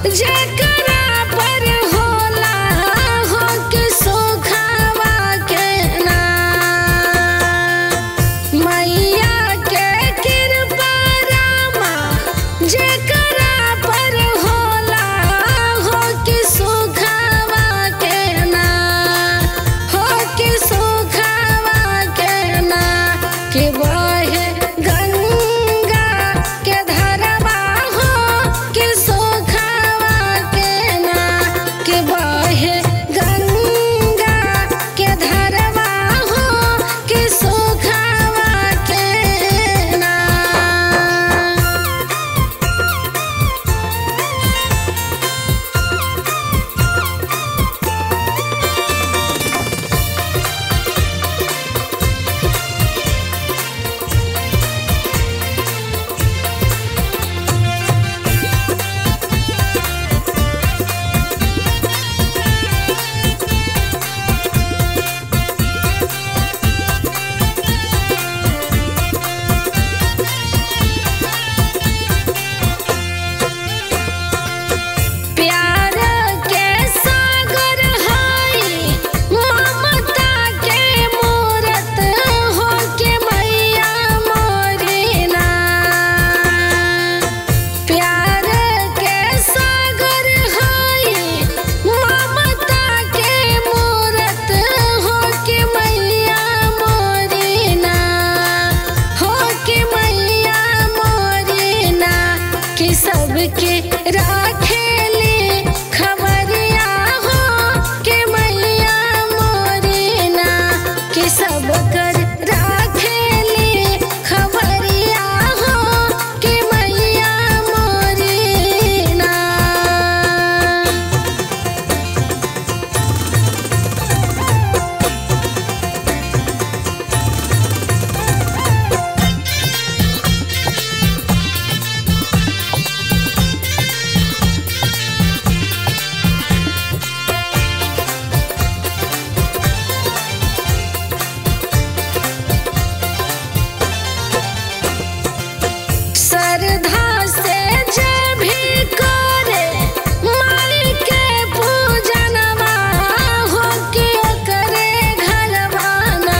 जेकरा पर होला हो के सुखावा के ना मैया के कृपा रामा जेकरा पर होला हो के सुखावा के ना हो के सुखावा के ना के बहे गंगा के धरवा हो के सुखावा के ना के बहे गंगा के धरवा हो के सुखावा के ना। प्यार के सागर हाई ममता के मूरत हो के मैया मोरी ना प्यार के सागर हाई ममता के मूरत हो के मैया मोरी ना हो के मैया मोरी ना कि सबके राखेली खबरिया हो के मैया मोरी ना कि सब कर राखेली खबरिया हो के मैया मोरी ना। श्रद्धा से जे भी करे माई के पूजनवा हो के करे घरवाना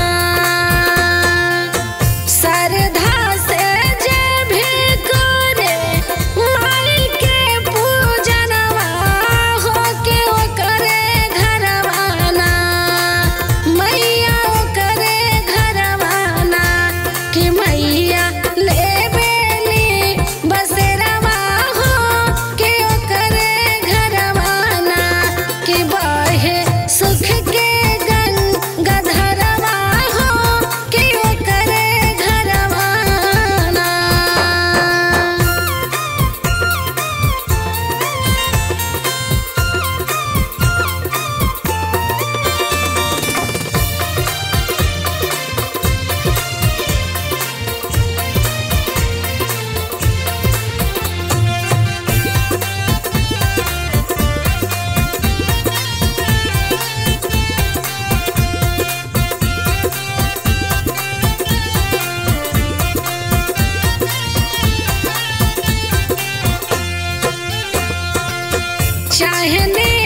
श्रद्धा से जे भी करे माई के पूजनवा हो के करे घरवाना मैया करे घरवाना कि मैया लेबेली बसेरवा हो के करे घरवाना कि बहे सुख के गंगा धरवा हो के करे घरवाना। चाहने